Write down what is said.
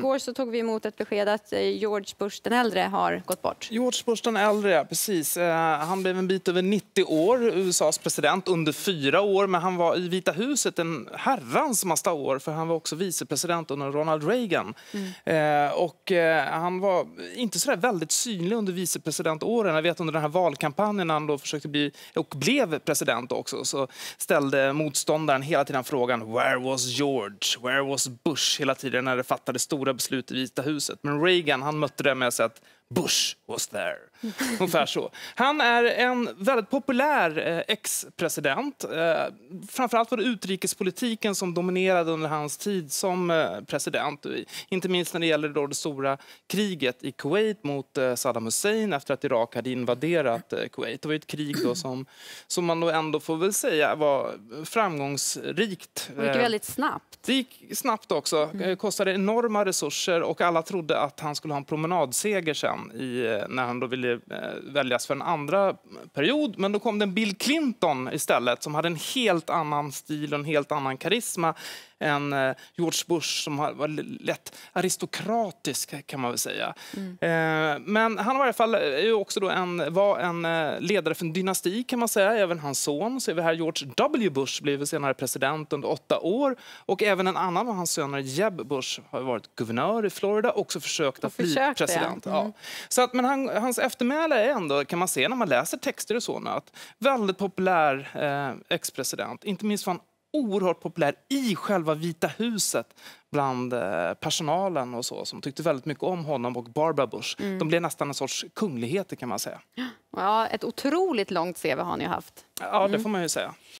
igår så tog vi emot ett besked att George Bush den äldre har gått bort. George Bush den äldre, precis. Han blev en bit över 90 år, USAs president, under 4 år. Men han var i Vita huset en herrans massa år, för han var också vicepresident under Ronald Reagan. Och han var inte så där väldigt synlig under vicepresidentåren. Jag vet under den här valkampanjen när han då försökte bli, och blev president också, så ställde motståndaren hela tiden frågan "Where was George? Where was Bush?" hela tiden när det fattades stora beslut i Vita huset. Men Reagan, han mötte det med att säga att Bush was there. Ungefär så. Han är en väldigt populär ex-president. Framförallt var det utrikespolitiken som dominerade under hans tid som president. Inte minst när det gäller då det stora kriget i Kuwait mot Saddam Hussein efter att Irak hade invaderat Kuwait. Det var ett krig då som man då ändå får väl säga var framgångsrikt. Det gick väldigt snabbt. Det gick snabbt också. Kostade enorma resurser och alla trodde att han skulle ha en promenadseger sen när han då ville väljas för en andra period. Men då kom det en Bill Clinton istället som hade en helt annan stil och en helt annan karisma än George Bush som var lätt aristokratisk kan man väl säga. Men han var i alla fall också då var en ledare för en dynasti kan man säga. Även hans son, ser vi här, George W. Bush blev senare president under 8 år. Och även en annan av hans söner, Jeb Bush, har varit guvernör i Florida och också försökt att bli president. Ja. Så att, men hans eftermäle är ändå, kan man se när man läser texter och så, att väldigt populär ex-president. Inte minst var han oerhört populär i själva Vita huset bland personalen och så, som tyckte väldigt mycket om honom och Barbara Bush. De blev nästan en sorts kungligheter kan man säga. Ja, ett otroligt långt CV har ni haft. Ja, det får man ju säga.